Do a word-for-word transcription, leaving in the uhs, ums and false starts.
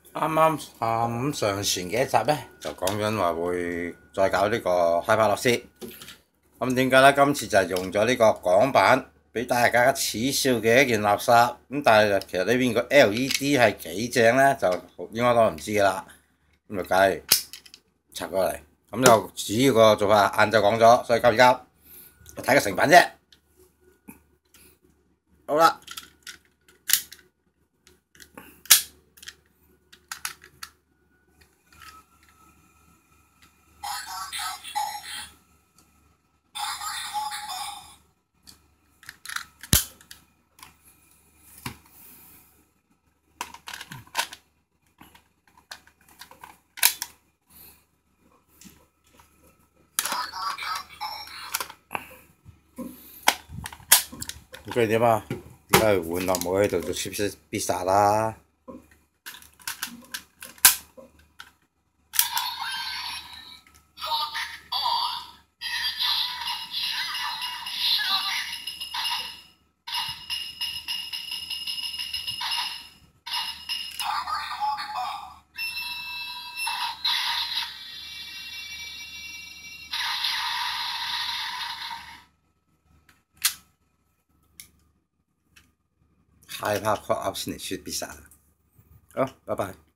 啱啱下午上傳嘅一集咧，就講緊話會再搞呢個派帕洛斯。咁點解咧？今次就係用咗呢個港版，俾大家恥笑嘅一件垃圾。咁但係其實呢邊個 L E D 係幾正咧，就應該都唔知噶啦。咁就梗係拆過嚟。咁就主要個做法晏晝講咗，所以急而急睇個成品啫。好啦。咁所以點啊？而家係換落冇喺度做 chips pizza 啦。害怕 call out 先嚟出必殺。好，拜拜。